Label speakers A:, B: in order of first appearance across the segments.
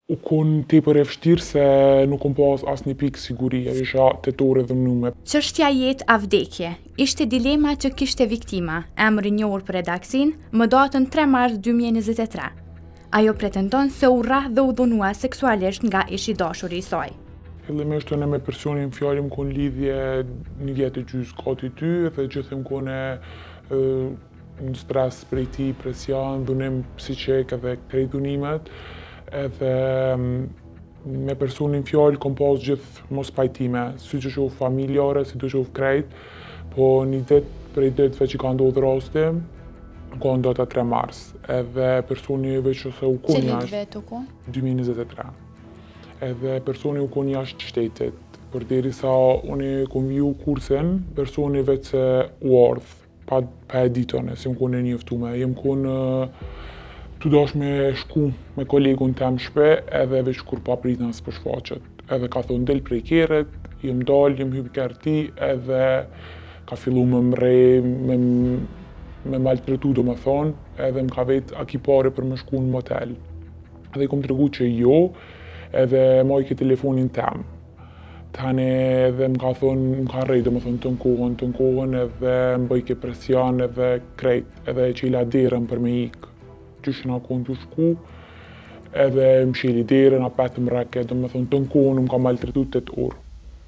A: U kon tepër e vështirë se nuk kom pas asnjë pikë sigurie, isha tetore dhënume.
B: Çështja jetë a vdekje ishte dilema që kishte viktima, emri i njohur për redaksin, më datën 3 mars 2023. Ajo pretendon se u rrah dhe u dhunua seksualisht nga ishi dashuri i saj.
A: Fillimisht unë me personin fjallim kon lidhje një vjetë e gjysë gati ty dhe gjithëm kone në stres prej ti, presion, dhunim psiqik edhe krejt dhunimet. Edhe me personin fjallë kom pas gjithë mos pajtime, si që shof familjare, si që shof krejt, po një ditë prej ditëve që ka ndodhë rasti, ka ndodhë 3 mars, edhe personi veç ose u kon jashtë...
B: Cilit vetë u kon?
A: 2023. Edhe personi u kon jashtë shtetit, për deri sa unë kom viju kursin, personi veç se u ardhë, pa e ditone, si më kon e njëftume, jem kon tu dash me shku me kolegun tem shpe edhe veç kur pa pritën së përshfaqet. Edhe ka thonë del prej kerët, jem dal, jem hyp kërë ti edhe ka fillu me mrej, me maltretu do me thonë, edhe më ka vetë a ki pare për me shku në motel. Edhe i kom të regu që jo, edhe majke telefonin tem. Tani edhe më ka thonë, më ka rej do me thonë të nkohën, edhe më bëjke presion edhe krejt, edhe që i la derën për me ikë. Qysh nga konë të shku, edhe më shili derën, apet më reke, do me thonë të nkohën, më ka maltretu 8 orë.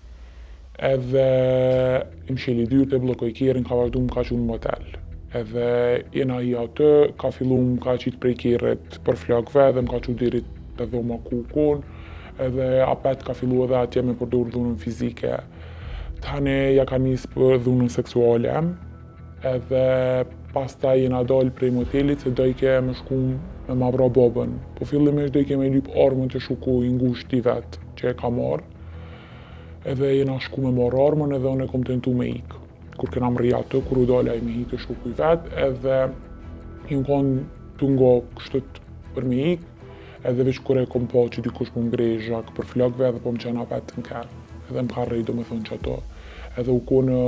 A: Edhe më shili dyrë të blokoj kjerën, ka vazhdu më ka që në motel. Edhe jena hi atë, ka fillu më ka qitë prej kjerët për flakve, edhe më ka që dirit të dhoma ku konë, edhe apet ka fillu edhe atje me përdor dhunën fizike. Tani ja ka njësë për dhunën seksuale, edhe pasta jena dalë prej motelit se dojke me shku me ma bra babën. Po fillimisht dojke me lyp armën të shuku i ngusht i vetë që e ka marrë. Edhe jena shku me marrë armën edhe unë e kom tentu me ikë. Kur kena mri atë, kur u dalë me hikë të shuku i vetë, edhe ju konë të nga kështët për me ikë, edhe veç kur e kom pa që dikush më ngrej zhak për flakve edhe po më qena vetë në kërë. Edhe më ka rej do me thonë që ato. Edhe u konë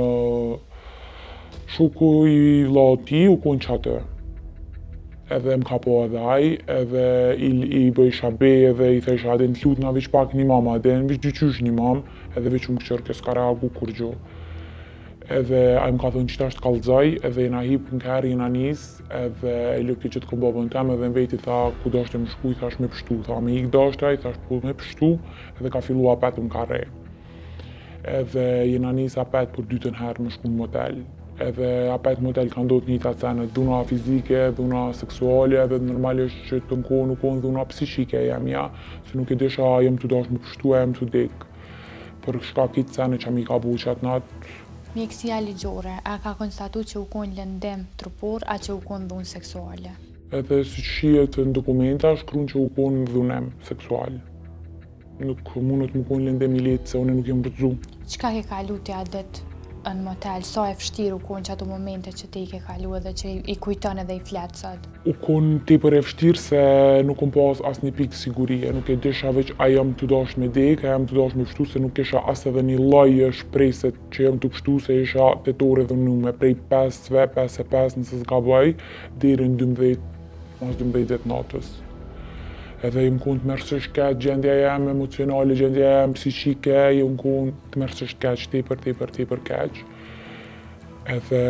A: shuku i lati u konë që atë. Edhe më ka po edhe aj, edhe i bëj shabe edhe i thesha adin të lutë nga veç pak një mama adin, veç dyqysh një mam, edhe veç unë këqërë s'ka reagu kur gjo. Edhe aj më ka thonë qëta është kalzaj, edhe jena hip në kërë, jena njës, edhe e lëpti që të kom babën tem, edhe në vejti tha ku dashte më shku, i thash me pështu, tha me ik dashte, i thash po me pështu, edhe ka fillu apet më ka re. Edhe jena njës apet për 2 herë më shku në motel. Edhe apet motel ka ndodhë një të senet, dhuna fizike, dhuna seksuale, edhe normalisht që të nkohë nuk konë dhuna psiqike jam ja, se nuk e disha jem të dash më pështu e jem të dik. Për shka kitë senet që mi ka bu qatë natë.
B: Mjekësia ligjore, a ka konstatu që u konë lëndim trupor, a që u konë dhunë seksuale?
A: Edhe si që shihet në dokumenta, shkruan që u konë dhunem seksual. Nuk mundët më konë lëndim i letë, se unë nuk jem rëzu.
B: Qka ke kalu tja ditë në motel? Sa e fështirë u konë që ato momente që te i ke kalu edhe që i kujton edhe i fletë sot?
A: U konë tepër e vështirë se nuk kom pas asnjë pikë sigurie. Nuk e disha veç a jam të dash me dek, a jam të dash me pështu, se nuk isha as edhe një lloj shpresë që jam të pështu, se isha tetore dhunume prej 5-ve, 5 nëse s'gaboj, deri në 12, mas 12 natës. Edhe jem konë të mërësësht keq, gjendja jem emocionale, gjendja jem psiqike, jem konë të mërësësht keq, tepër keq. Edhe...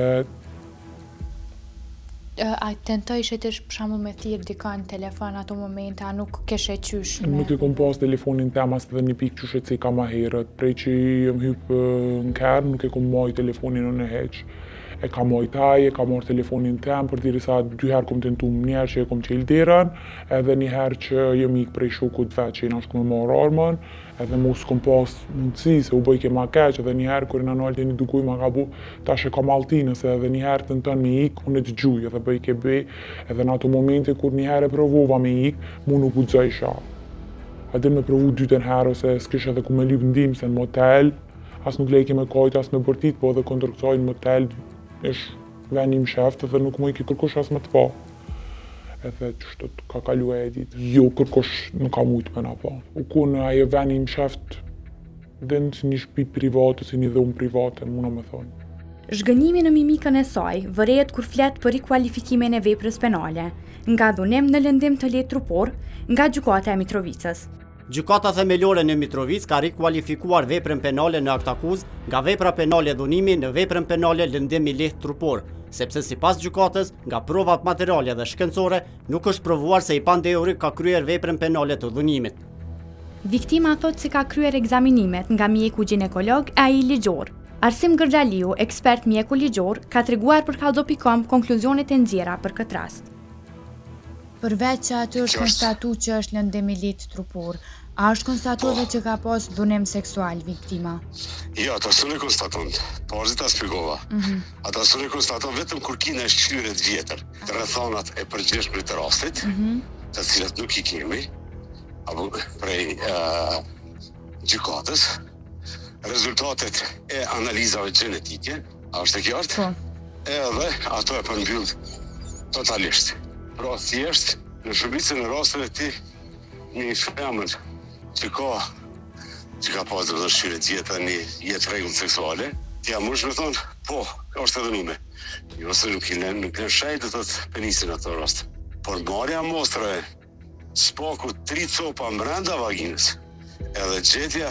B: A tentoj që të për shembull me thirr dikon në telefon ato momente, a nuk keshe qysh me...
A: Nuk e kom pas telefonin tem as edhe një pikë qyshe që i ka ma herët. Prej që jem hyp në kërë, nuk e kom maj telefonin në heq. E ka mojt aj, e ka marrë telefonin tem, për diri sa 2 herë kom tentu më njerë që e kom qelë derën, edhe një herë që jem ikë prej shokut vetë që jena shku me marrë armën, edhe mos kom pas mundësi se u bëjke ma keq, edhe një herë kër jena naltë e një dukuj ma ka bu, tash e ka maltinës, edhe një herë të nëtën me ikë, unë e të gjuj, edhe bëjke bëj, edhe në ato momente kur një herë e provova me ikë, mu nuk u dzojsha. Edhe me provu 2 herë, ose s'kish edhe ku me lyp ndim se në motel, as nuk lejke me kajt, as me bërtit, po edhe kondër kësaj në motel, ish venim sheft edhe nuk mu i ki kërkosh as me të pa. Edhe qështët ka kalu e ditë. Jo, kërkosh nuk ka mujtë me na pa. U konë aje venim sheft dhe në si një shpi private, si një dhomë private, muna me thonë.
B: Zhgënjimi në mimikën e saj vërehet kur flet për rikualifikimin e veprës penale, nga dhunim në lëndim të lehtë trupor nga gjykata e Mitrovicës.
C: Gjykata themelore në Mitrovic ka rikualifikuar veprën penale në aktakuz nga vepra penale dhunimi në veprën penale lëndim i lehtë trupor, sepse sipas gjykatës, nga provat materiale dhe shkencore, nuk është provuar se i Pandeuri ka kryer veprën penale të dhunimit.
B: Viktima thot se ka kryer ekzaminimet nga mjeku ginekolog e ai ligjor. Arsim Gërxhaliu, ekspert mjeku ligjor, ka treguar për Kallxo.com konkluzionet e nxjerra për këtë rast. Përveç që aty është konstatuar që është lëndim i lehtë trupor, a është konstatuar që ka pas dhunim seksual viktima?
D: Jo, ata s'u konstaton. Porzi ta shpjegova. Ata s'u konstaton vetëm kur kina shkryerje të vjetër, të rrethonat e përgjithshme të rastit, të cilat nuk i kemi, apo prej gjykatës, rezultatet e analizave gjenetike, a është e qartë? Edhe ato e përmbyll totalisht. Pra thjesht, në shumicën e rasteve ti një femër që ka pas dhe shkryerje të vjetër një jetë rregull seksuale, ti mund me thonë, po, është edhe nume. Jo se nuk i lën shajt dhe të penisin ato rast. Por marrja mostrave spaku 3 copa brenda vaginës, edhe gjetja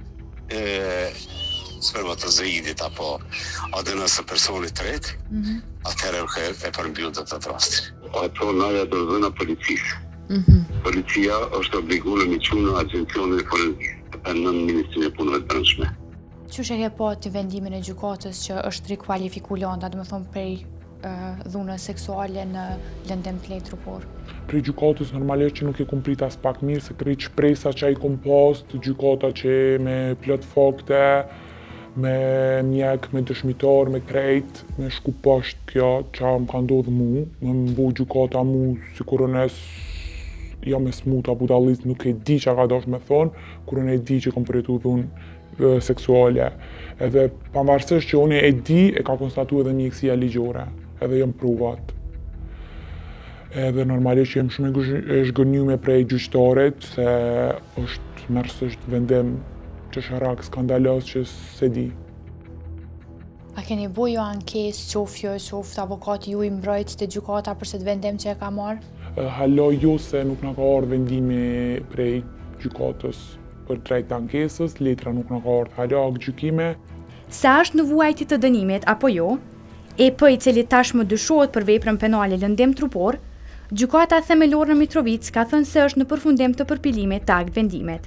D: spermatozoidit apo adenës së personit tret, atëherë e përmbyll të rastin. Ato naja do dhëna policisë. Policia është obliguar me çunë agencionin forensik në Ministrinë e Punëve të Brendshme.
B: Qysh e ke po të vendimin e gjykatës që është rikualifikuar lënda, do të thonë prej dhunës seksuale në lëndim të lehtë trupor?
A: Prej gjykatës normalisht që nuk e kumplit as pak mirë, se krejt shpresa që ai kom pas, gjykata që me plot fakte, me mjek, me dëshmitar, me krejt, me shku poshtë kjo që më ka ndodhë mu, me mbu gjykata mu si korones, jo me smuta budalist, nuk e di që ka dash me thonë, kur unë e di që kom përjetu dhunë seksuale. Edhe pavarësisht që unë e di, e ka konstatu edhe mjekësia ligjore, edhe jam provat. Edhe normalisht që jem shumë e zhgënjume prej gjyqtarit, se është mërësisht vendim që sharak skandalos që se di.
B: A keni bujo ankesë, qoftë avokati ju i mbrojtës të gjykata për se të vendim që e ka marrë?
A: Halo jo se nuk nga ka ardhë vendimi prej gjykatës për drejt ankesës, letra nuk nga ka ardhë halo gjykime.
B: Se është në vuajtje të dënimit apo jo, i cili tashmë dyshohet për veprën penale lëndim trupor, gjykata themelore në Mitrovic ka thënë se është në përfundim të përpilimit të akt vendimit.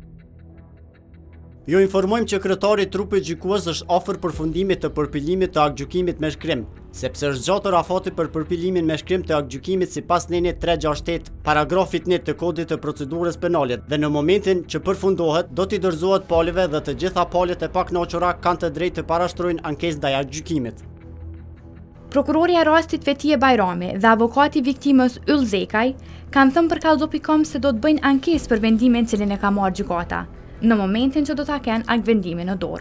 C: Ju informojmë që kryetari i trupit gjykues është afër përfundimit të përpilimit të aktgjykimit me shkrim, sepse është zgjatur afati për përpilimin me shkrim të aktgjykimit sipas nenit 368 paragrafit 1 të kodit të procedurës penale dhe në momentin që përfundohet do t'i dorëzohet palëve dhe të gjitha palët e pakënaqura kanë të drejtë të parashtrojnë ankesë ndaj aktgjykimit.
B: Prokurori i rastit Fetije Bajrami dhe avokati viktimës Yll Zekaj kanë thënë për Kallxo.com se do të bëjnë ankesë për vendimin cilin e ka marrë gjykata, në momentin që do ta kenë akt vendimin në dorë.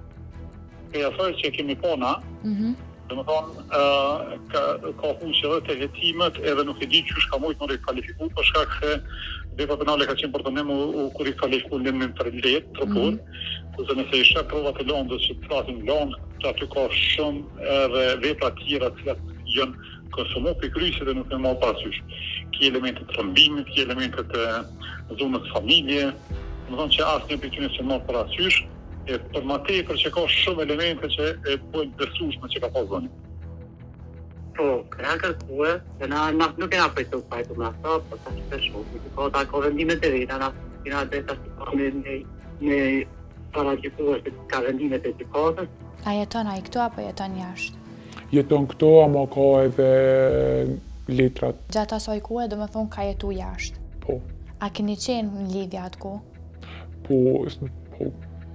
E: E asaj që kemi pona, dhe më thonë, ka huqë edhe të hetimet edhe nuk e di që shka mujtë në rikvalifiku, për shkak se vepra penale ka qenë për dënim u rikvalifiku lëndim për lehtë trupor, kurse nëse isha provat e Londës që të flasim Londë, që aty ka shumë edhe vepra tjera të janë konsumu për krysit dhe nuk e marrë parasysh. Ki elementet të rëmbimit, ki elementet të zonës familje, më thonë që asë një për tyne që marrë parasysh, e për ma tepër që ka shumë elemente që e pojnë besueshme që ka pas dhënë.
F: Po, kërë kërkue, se na nuk e na pejtu pajtu me ato, po ta që të shumë, po ta ka vendimet e veta, na kina drejta që ka me paraqituar se ka vendimet e gjykatës.
B: A jeton ai këtu apo jeton jashtë?
A: Jeton këto, ama ka edhe letrat.
B: Gjatë asaj kohe, do me thonë ka jetu jashtë.
A: Po.
B: A keni qenë në lidhje atë kohë?
A: Po.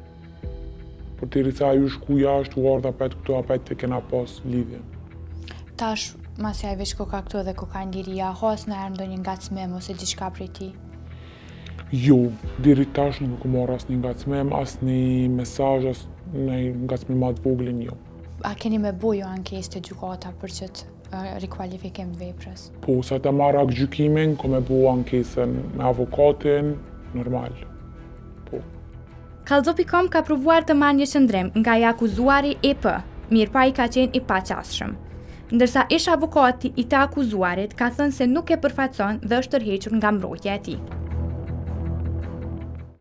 A: Por të risa ju shku jashtë, u ardha apet këto, apet të kena pas lidhje.
B: Tash, masi a i veç ko ka këtu dhe ko ka ndiria, has në erë ndonjë ngacmim ose diçka prej ti?
A: Jo, diri tash nuk u marrë asnjë ngacmim, asnjë mesazh, asnjë ngacmim atë voglin, jo.
B: A keni me bujo ankesë të gjykata për që të rikualifikim të veprës?
A: Po, sa të marrë aktgjykimin, ko me bu ankesën me avokatin, normal. Po.
B: Kallxo.com ka provuar të marrë një qëndrim nga i akuzuari EP mirë pa i ka qenë i paqasshëm. Ndërsa ish avukati i të akuzuarit ka thënë se nuk e përfaqëson dhe është tërhequr nga mbrojtja e tij.